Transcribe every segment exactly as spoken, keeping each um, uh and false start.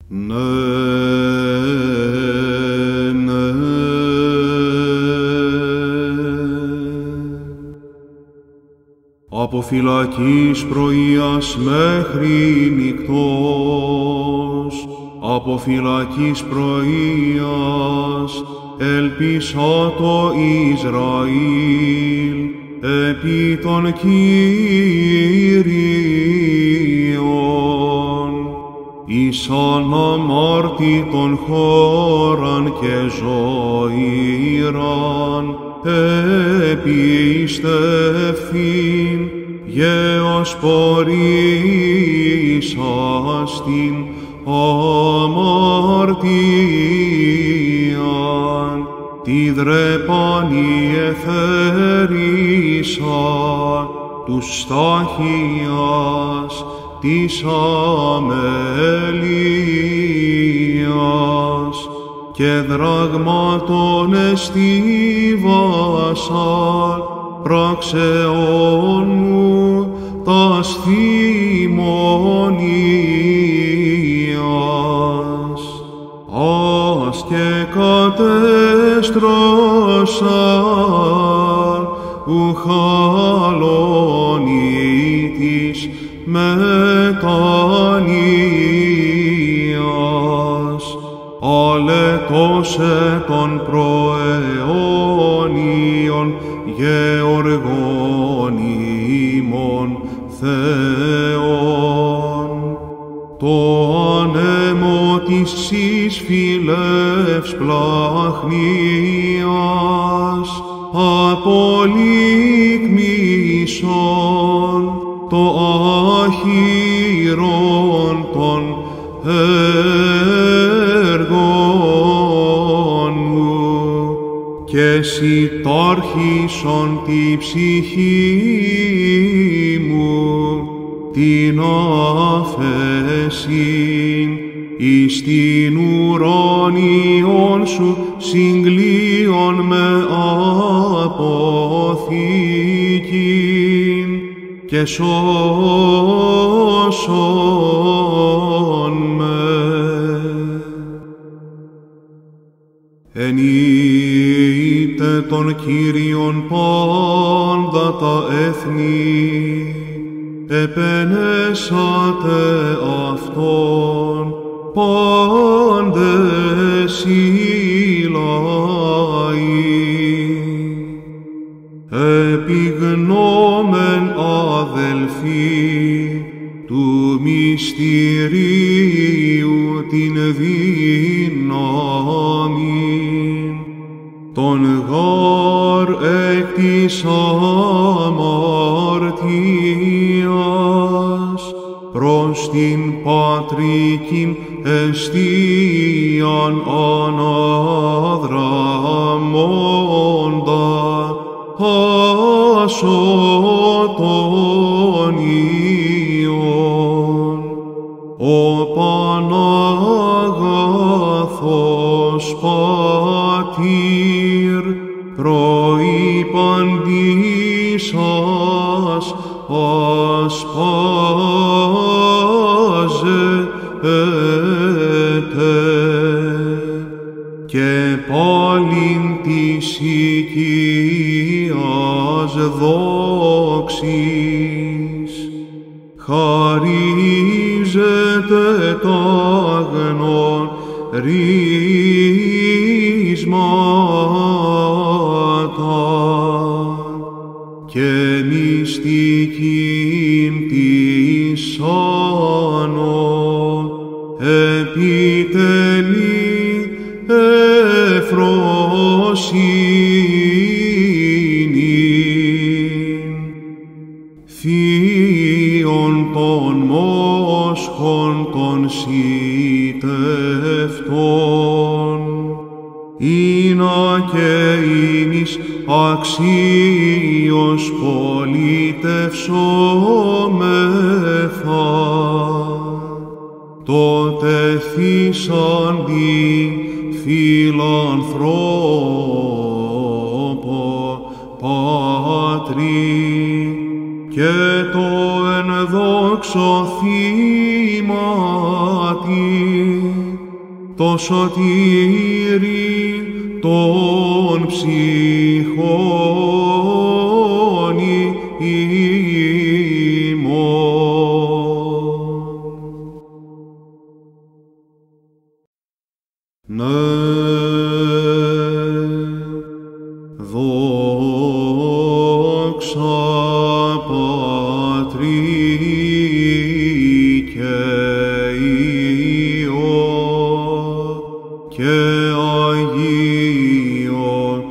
Ναι, ναι. Από φυλακής πρωίας μέχρι νυκτός, από φυλακής πρωίας ελπίσα το Ισραήλ επί των Κύριων, εις αναμάρτητον χώραν και ζωήραν επίστευθην γέος πορίσας την αμαρτίαν, τη δρεπάνη εθέρισα τους στάχιας της αμελίας και δραγμάτων εστίβασαν πράξεών μου τας θυμονίας, ας και κατέστρωσαν ουχαλονίτης μετανοίας, αλετώσε των προαιώνιων γεωργών ημών Θεών. Το ανέμο της συσφυλεύς πλαχνίας απολύκμησον το άχυρον των έργων μου και σιτάρχισον τη ψυχή μου την άφεσιν εις την ουράνιον σου συγκλίον με αποθήκην και σώσον με. Ενεείται των Κύριων πάντα τα έθνη, επενέσατε αυτόν πάντες οι λαοί. Επιγνώμεν αδελφοί του μυστηρίου την δύναμη, τον γάρ εκ της αμαρτίας προς την πατρικήν εστίαν αναδραμώντα ασώτων Υιών. Ο Παναγαθός Πατήρ προϋπαντής σας ασπάζεται και πάλιν της οικίας δόξης χαρίζεται τα γνωρίσματα και μυστικήν της άνω επιτελεί ευφροσύνην. Θείον των μόσχων των σιτευτών, ήνα και ημείς αξίως πολιτευσόμεθα, τότε θύσαντι φιλανθρώπο Πατρί και το εν δόξω θύματι το σωτήρι των ψυχών ημών. Ναι, δόξα Πατρί και Υιό και Αγίον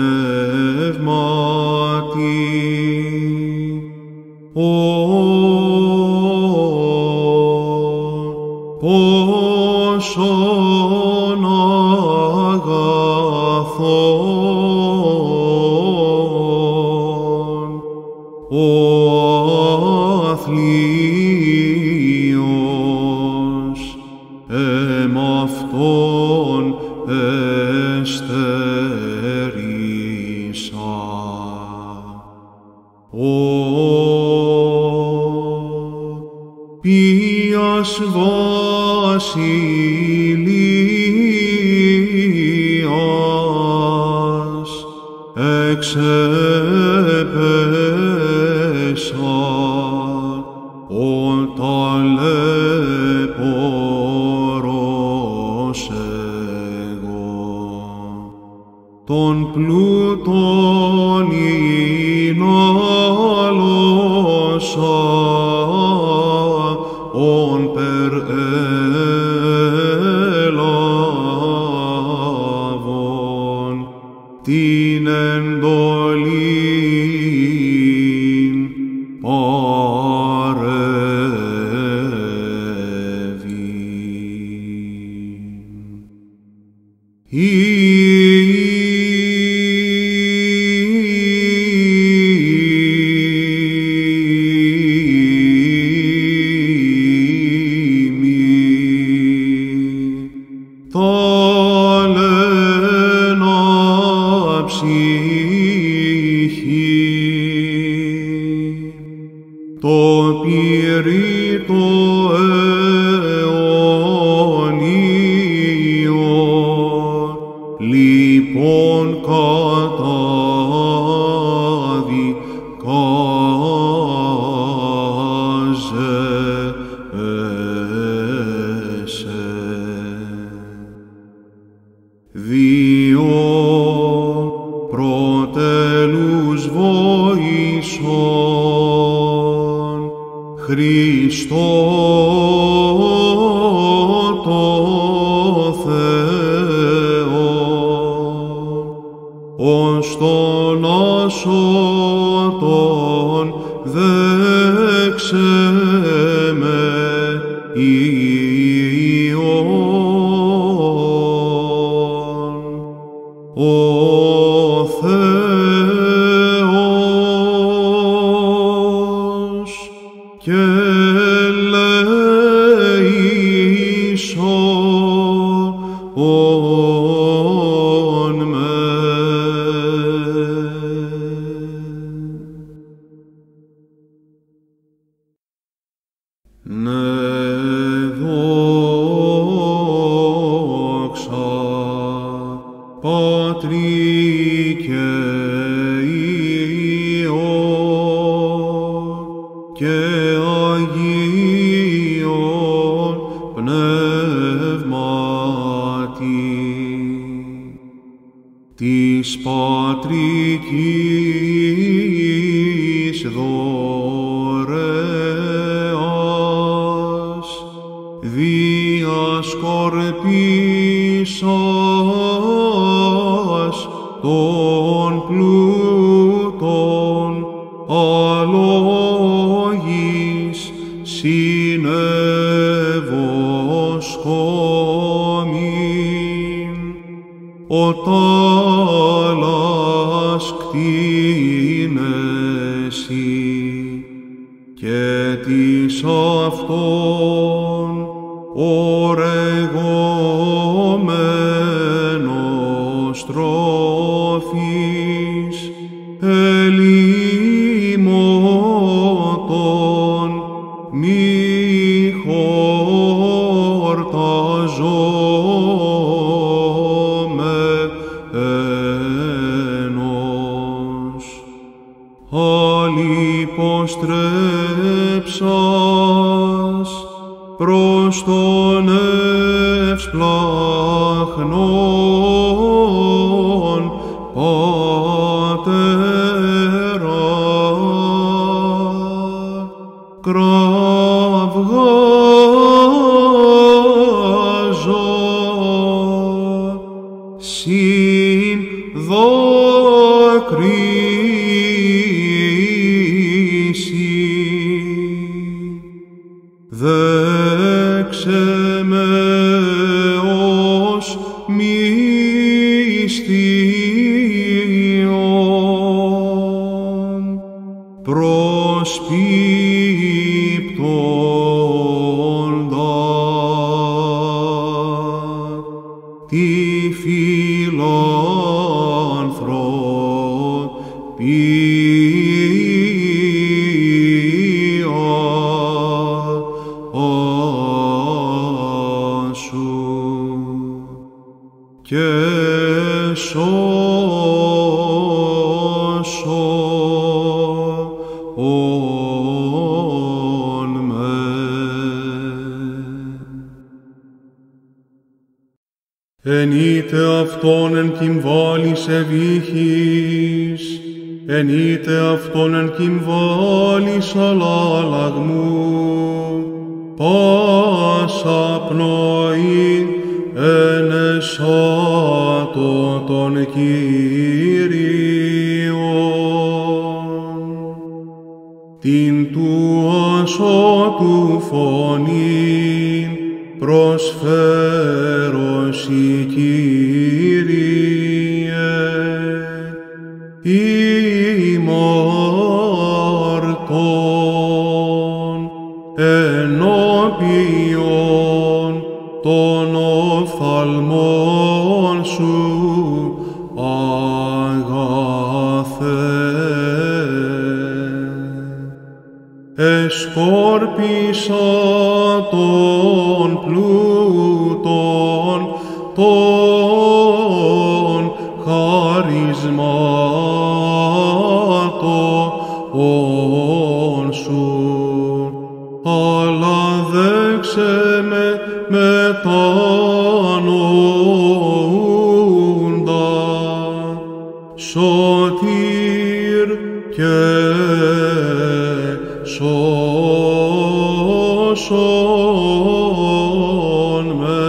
Πνεύματι, πόσον αγαθόν ο αθλίος εμαυτόν εστερίσα. Ποίας βασιλείας εξέπεσα ο ταλαιπωρός εγώ, τον πλούτον εινάλωσα ον περέλαβον την εντολήν παρεύειν. Το πυρήτο αιώνιο, λοιπόν καταδικάζεσαι. Διό προτελούς βοήσον Χριστό το Θεό, ως τον ασώτον δέξε με Υιόν. Ο Θεός και ελέησον με. Ναι, δόξα Πατρί και Υιό και Αγίον Πνεύματι, της πατρικής δωρεάς διασκορπίσας των πλούτων αλόγης συνεβοσκόμην, ο τάλας κτήνεσι και της αυτών ορεγόμενος τρόφις ελίμωτον μη χορταζόν. προς τον ευσπλαχνόν Πατέρα, κραυγάζω συν δάκρυση. Δέξε με ως μυστήριον προσπίπτοντα τη φιλανθρωπία σου και σώσον με. Ενείτε αυτόν εν κυμβάλης ευήχης, ενείτε αυτόν εν κυμβάλης αλλάλαγμου, πάσα πνοή ενεσάτω τον Κύριον. Την του ασώτου φωνήν προσφέρωσι, Κύριε, ημαρτών ενώπιον των οφθαλμών σου αγαθέ. Εσκόρπισα τον πλούτον των χαρισμάτων σου, αλλά δέξε με μετανοούντα, σωτήρ και σώσον με.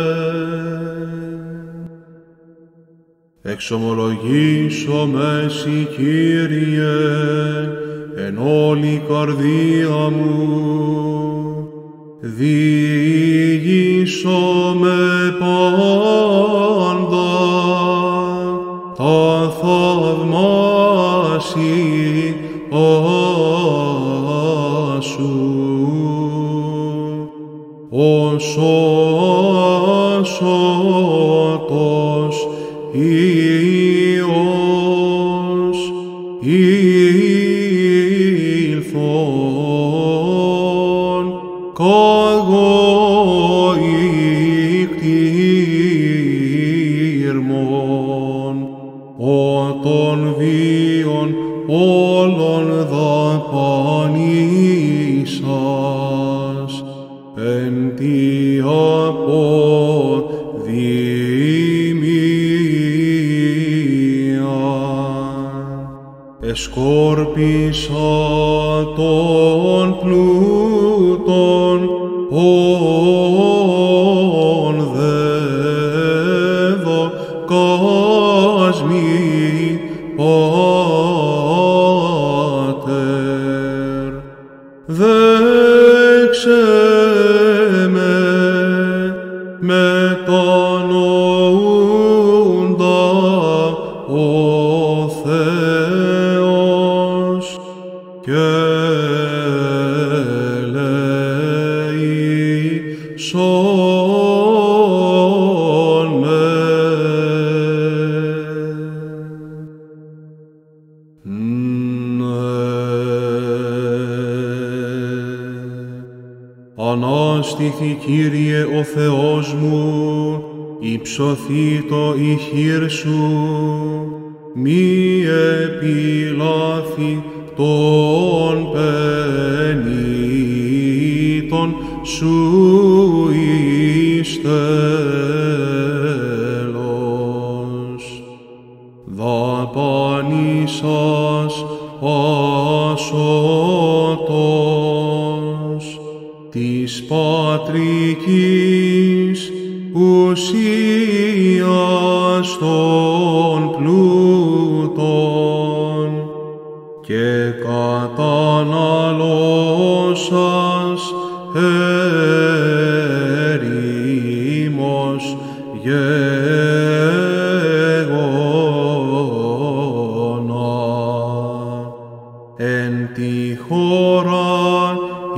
Εξομολογήσομαι σοι, Κύριε, εν όλη καρδία μου, διηγήσομαι πάντα τα θαυμάσια σου, ως ασώτος Υιός ήλθον καγωίκτηρμον, ο των βίων όλων δαπανίσας, εν τη αποδημία. Εσκόρπισα τον πλούτον ον δεδοκάσμι Πάτερ. Δέξε με μετανοούντα ο Θεός και λέει σών με. Ανάστηθη, Κύριε, ο Θεός μου, υψωθήτω η χείρ σου, μη επιλάθη των πενήτων σου. της ουσίας των πλούτων και καταναλώσας ερήμος γεγονά. Εν τη χώρα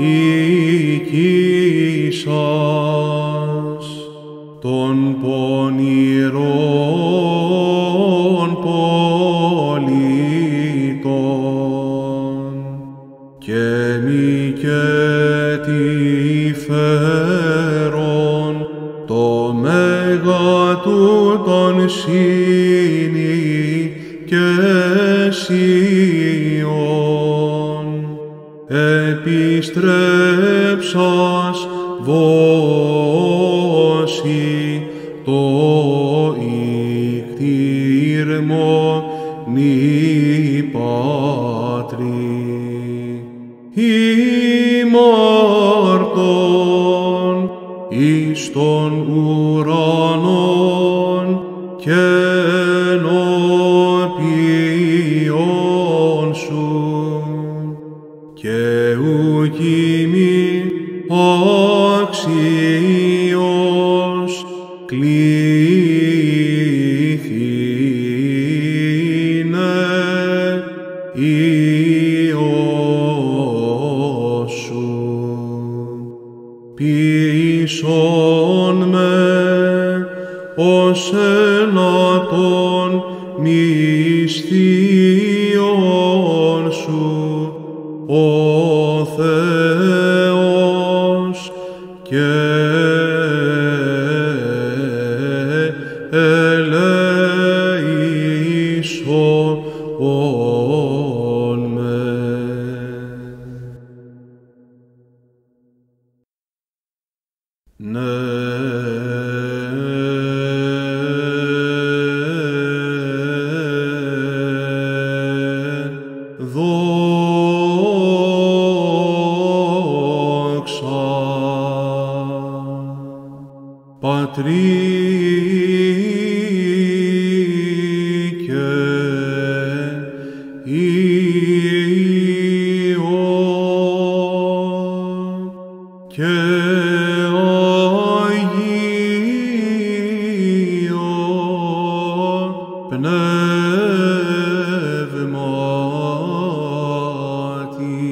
οικήσας των πονηρών πολιτών και μη και τη φέρον το μέγα τούτον σύνη και Σιών επιστρέψας βώσει το ικτήρμο νη Πατρί. Ημάρτων εις των ουρανών και ενώπιον σου και ουκ ημί αξίος κληθήνε Υιός σου. Ποιήσον με ως ένα των μυστίων σου, ο Θεός, και ελέησον με. Ναι. Πατρί και Υιό και Αγίο Πνεύματι.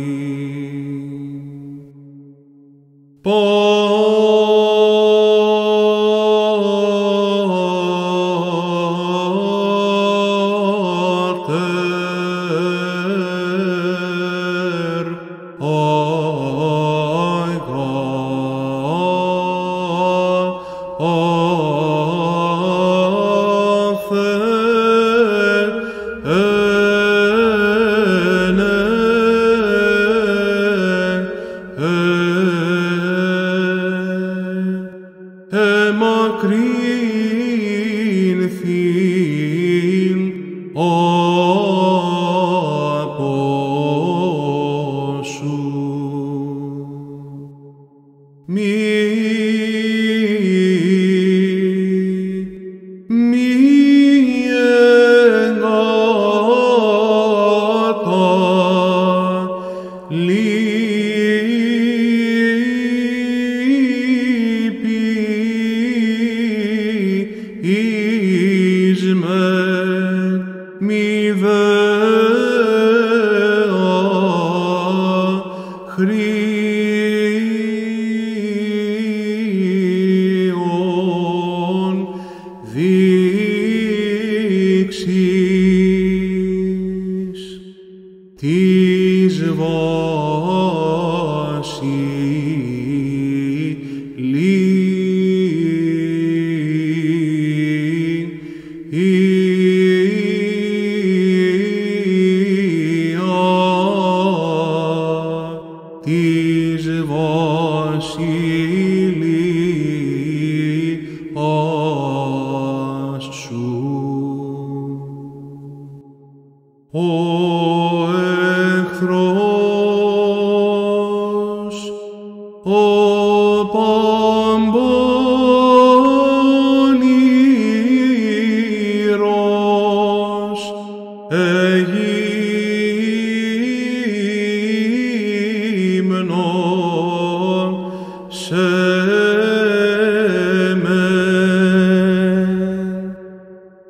Εμακρύνθην από σου. Μη, μη εγκαταλείπει εις με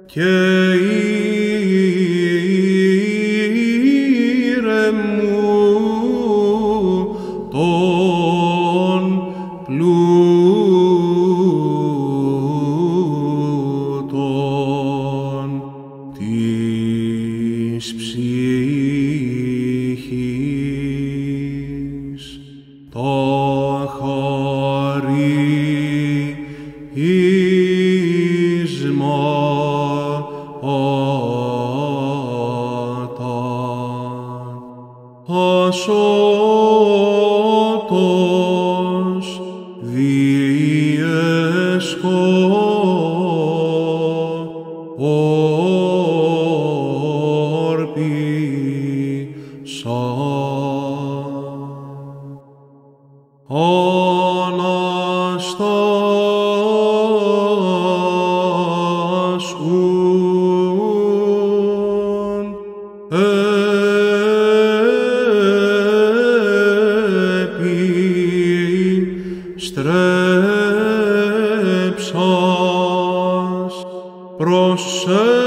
και ήρεμου των πλούτων της ψυχής, το χαρίσμα ασώτος διέσκω όρπισα αναστάσουν στρέψας προς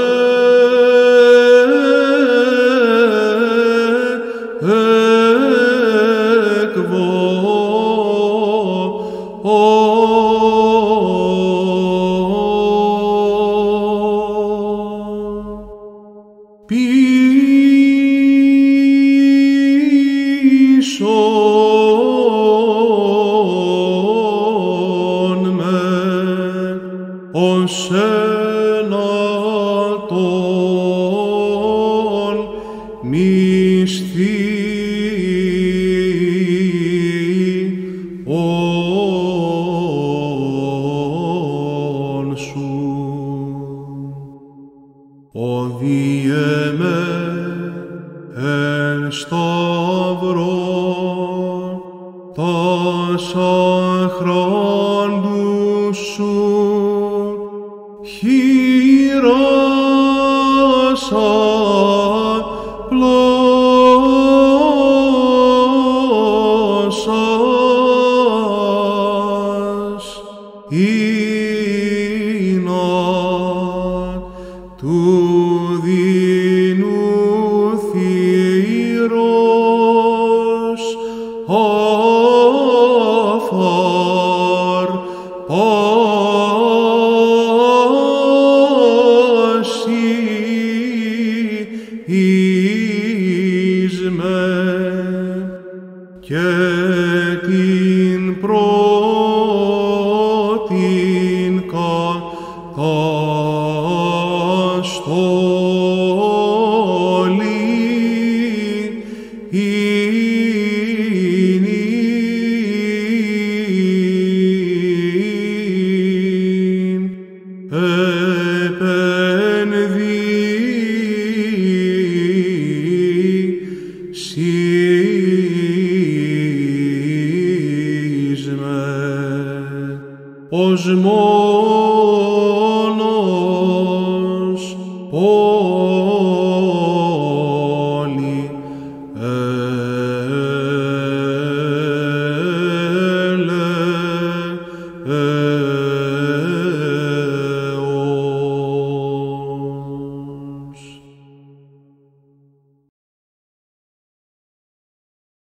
πίσω με ως ένα τον μισθίον σου. Οδίαιμαι εν σταυρόν τάσα χράντου σου χείρασα πλάσας ίνα του δεινού θύρος αφαρ πάση εις με και την πρώτην καταστολή ίνην επενδύσεις με ως μόνος πόλη ελεύθερη.